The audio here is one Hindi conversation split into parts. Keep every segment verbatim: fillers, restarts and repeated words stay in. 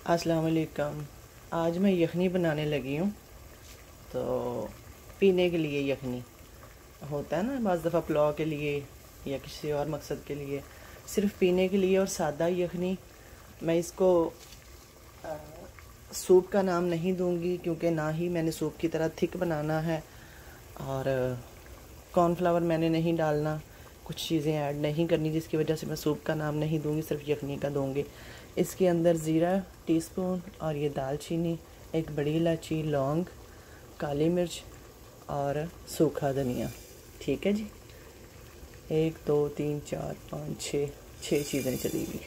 अस्सलाम वालेकुम। आज मैं यखनी बनाने लगी हूँ। तो पीने के लिए यखनी होता है ना, बाज़ दफ़ा पुलाव के लिए या किसी और मकसद के लिए, सिर्फ पीने के लिए और सादा यखनी। मैं इसको आ, सूप का नाम नहीं दूंगी क्योंकि ना ही मैंने सूप की तरह थिक बनाना है और कॉर्नफ्लावर मैंने नहीं डालना, कुछ चीज़ें ऐड नहीं करनी, जिसकी वजह से मैं सूप का नाम नहीं दूंगी, सिर्फ यखनी का दूंगी। इसके अंदर ज़ीरा टीस्पून और ये दालचीनी, एक बड़ी इलायची, लौंग, काली मिर्च और सूखा धनिया। ठीक है जी, एक दो तीन चार पाँच छः छः चीज़ें चलेगी।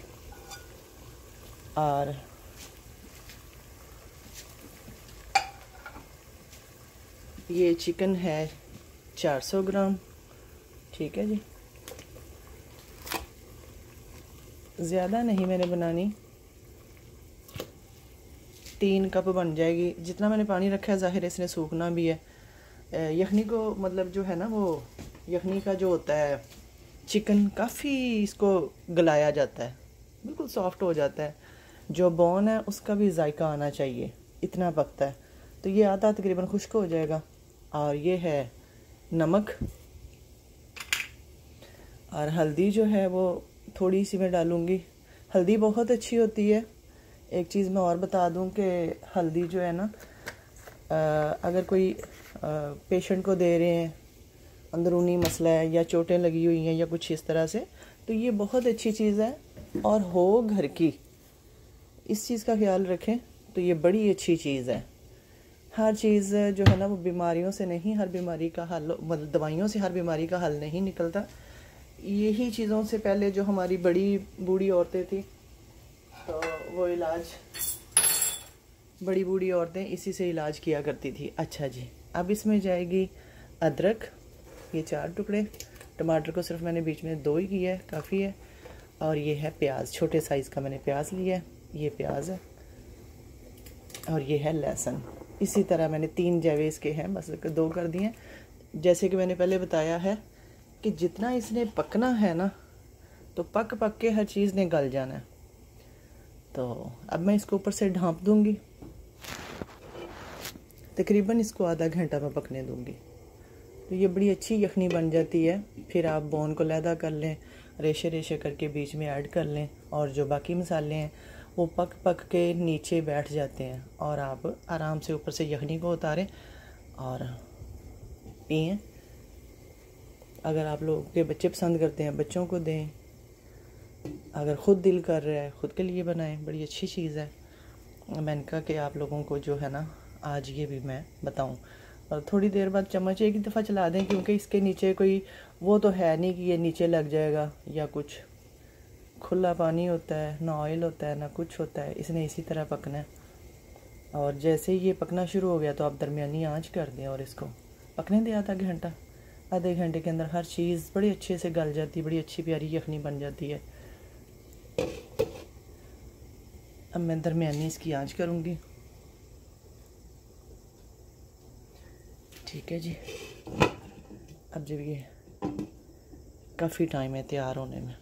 और ये चिकन है चार सौ ग्राम। ठीक है जी, ज़्यादा नहीं मैंने बनानी, तीन कप बन जाएगी। जितना मैंने पानी रखा है ज़ाहिर है इसने सूखना भी है। यखनी को मतलब जो है ना, वो यखनी का जो होता है चिकन, काफ़ी इसको गलाया जाता है, बिल्कुल सॉफ्ट हो जाता है। जो बोन है उसका भी जायका आना चाहिए, इतना पकता है। तो ये आधा तकरीबन खुश्क हो जाएगा। और ये है नमक और हल्दी जो है वो थोड़ी सी मैं डालूँगी। हल्दी बहुत अच्छी होती है। एक चीज़ मैं और बता दूं कि हल्दी जो है ना, अगर कोई पेशेंट को दे रहे हैं, अंदरूनी मसला है या चोटें लगी हुई हैं या कुछ इस तरह से, तो ये बहुत अच्छी चीज़ है। और हो घर की, इस चीज़ का ख्याल रखें तो ये बड़ी अच्छी चीज़ है। हर चीज़ जो है ना वो बीमारियों से नहीं, हर बीमारी का हल, मतलब दवाइयों से हर बीमारी का हल नहीं निकलता। यही चीज़ों से पहले जो हमारी बड़ी बूढ़ी औरतें थी, तो वो इलाज, बड़ी बूढ़ी औरतें इसी से इलाज किया करती थी। अच्छा जी, अब इसमें जाएगी अदरक, ये चार टुकड़े। टमाटर को सिर्फ मैंने बीच में दो ही किया है, काफ़ी है। और ये है प्याज, छोटे साइज़ का मैंने प्याज लिया है, ये प्याज है। और ये है लहसुन। इसी तरह मैंने तीन जवे इसके हैं, बस दो कर दिए। जैसे कि मैंने पहले बताया है कि जितना इसने पकना है ना, तो पक पक के हर चीज़ ने गल जाना है। तो अब मैं इसको ऊपर से ढाँप दूंगी, तकरीबन इसको आधा घंटा मैं पकने दूंगी। तो ये बड़ी अच्छी यखनी बन जाती है। फिर आप बोन को लैदा कर लें, रेशे रेशे करके बीच में ऐड कर लें, और जो बाकी मसाले हैं वो पक पक के नीचे बैठ जाते हैं, और आप आराम से ऊपर से यखनी को उतारें और पिएं। अगर आप लोग के बच्चे पसंद करते हैं बच्चों को दें, अगर ख़ुद दिल कर रहा है ख़ुद के लिए बनाएं, बड़ी अच्छी चीज़ है। मैंने कहा कि आप लोगों को जो है ना आज ये भी मैं बताऊं। और थोड़ी देर बाद चम्मच एक ही दफ़ा चला दें, क्योंकि इसके नीचे कोई वो तो है नहीं कि ये नीचे लग जाएगा या कुछ। खुला पानी होता है, ना ऑयल होता है ना कुछ होता है, इसने इसी तरह पकना है। और जैसे ही ये पकना शुरू हो गया तो आप दरमियानी आंच कर दें और इसको पकने दें आधा घंटा। आधे घंटे के अंदर हर चीज़ बड़ी अच्छे से गल जाती है, बड़ी अच्छी प्यारी यखनी बन जाती है। अब मैं दरमियानी इसकी आंच करूँगी। ठीक है जी, अब जब ये काफ़ी टाइम है तैयार होने में।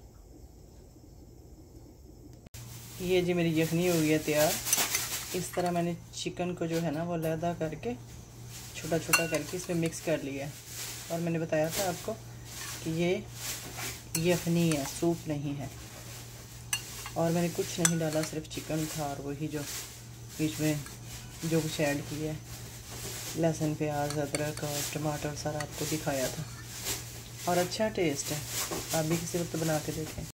ये जी मेरी यखनी हो गई है तैयार। इस तरह मैंने चिकन को जो है ना वो लहदा करके छोटा छोटा करके इसमें मिक्स कर लिया है। और मैंने बताया था आपको कि ये यखनी है, सूप नहीं है। और मैंने कुछ नहीं डाला, सिर्फ चिकन था और वही जो बीच में जो कुछ ऐड किया है, लहसुन, प्याज, अदरक और टमाटर, सारा आपको दिखाया था। और अच्छा टेस्ट है, आप भी किसी वक्त बना के देखें।